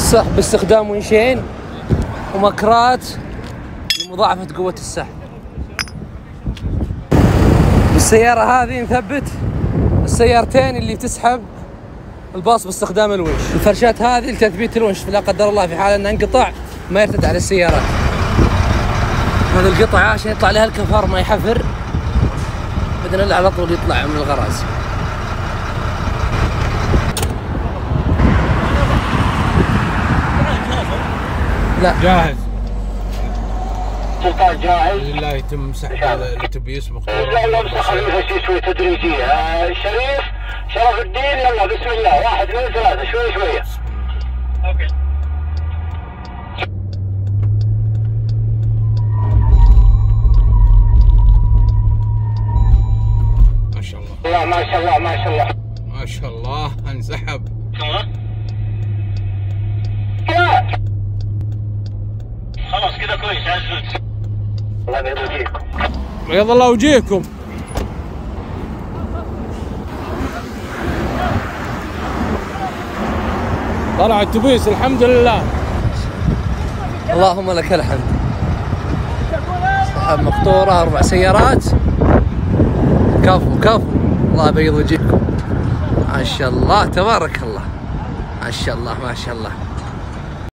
السحب باستخدام ونشين ومكرات لمضاعفة قوة السحب. بالسيارة هذه نثبت السيارتين اللي تسحب الباص باستخدام الونش. الفرشات هذه لتثبيت الونش لا قدر الله في حال انه انقطع ما يرتد على السيارات. هذه القطعة عشان يطلع لها الكفر ما يحفر بدنا له على طول يطلع من الغراز. لا جاهز. سلطان جاهز. لله يتم سحب الاتوبيس مقطوع. لا مسخ خليها شوي تدريجية. شريف شرف الدين يلا بسم الله 1 2 3 شوي شوية. اوكي. ما شاء الله. ما شاء الله ما شاء الله. ما شاء الله انسحب. خلاص كذا كويس عزوز. الله يبيض وجهكم. بيض الله وجهكم. طلع الاتوبيس الحمد لله. اللهم لك الحمد. سحب مقطورة 4 سيارات. كفو كفو الله يبيض وجهكم. ما شاء الله تبارك الله. ما شاء الله ما شاء الله.